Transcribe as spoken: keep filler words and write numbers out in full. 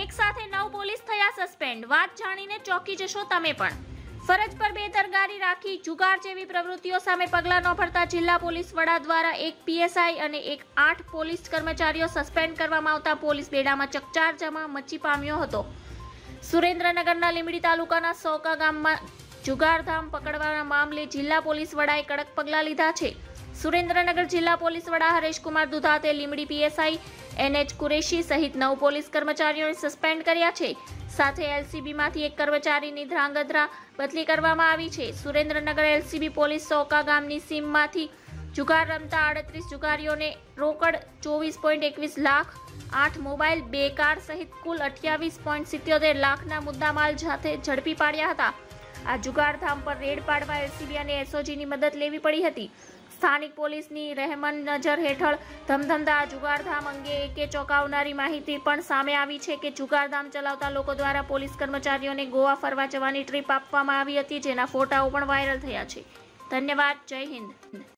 એક સાથે નવ પોલીસ થયા સસ્પેન્ડ। વાત જાણીને ચોંકી જશો તમે પણ। ફરજ પર બેદરકારી રાખી જુગાર જેવી પ્રવૃત્તિઓ સામે પગલાં ન ભરતા જિલ્લા પોલીસ વડા દ્વારા એક પીએસઆઈ અને એક આઠ પોલીસ કર્મચારીઓ સસ્પેન્ડ કરવામાં આવતા પોલીસ બેડામાં ચકચાર જમા મચી પામ્યો હતો। સુરેન્દ્રનગરના લીંબડી તાલુકાના સોકા ગામમાં જુગારધામ પકડવાના મામલે જિલ્લા પોલીસ વડાએ કડક પગલાં લીધા છે। સુરેન્દ્રનગર જિલ્લા પોલીસ વડા હરેશકુમાર દુધાતે લીંબડી પીએસઆઈ એનએચ કુરેશી સહિત નવ પોલીસ કર્મચારીઓને સસ્પેન્ડ કર્યા છે। સાથે એલસીબીમાંથી એક કર્મચારીની ધ્રાંગધ્રા બદલી કરવામાં આવી છે। સુરેન્દ્રનગર એલસીબી પોલીસ સોકા ગામની સીમમાંથી જુગાર રમતા આડત્રીસ જુગારીઓને રોકડ ચોવીસ પોઈન્ટ એકવીસ લાખ, આઠ મોબાઈલ, બે કાર સહિત કુલ અઠ્યાવીસ પોઈન્ટ સિત્યોતેર લાખના મુદ્દામાલ સાથે ઝડપી પાડ્યા હતા। આ જુગારધામ પર રેડ પાડવા એલસીબી અને એસઓજીની મદદ લેવી પડી હતી। સ્થાનિક પોલીસની રહેમન નજર હેઠળ ધમધમતા આ જુગારધામ અંગે એકે ચોંકાવનારી માહિતી પણ સામે આવી છે કે જુગારધામ ચલાવતા લોકો દ્વારા પોલીસ કર્મચારીઓને ગોવા ફરવા જવાની ટ્રીપ આપવામાં આવી હતી, જેના ફોટાઓ પણ વાયરલ થયા છે। ધન્યવાદ। જય હિન્દ।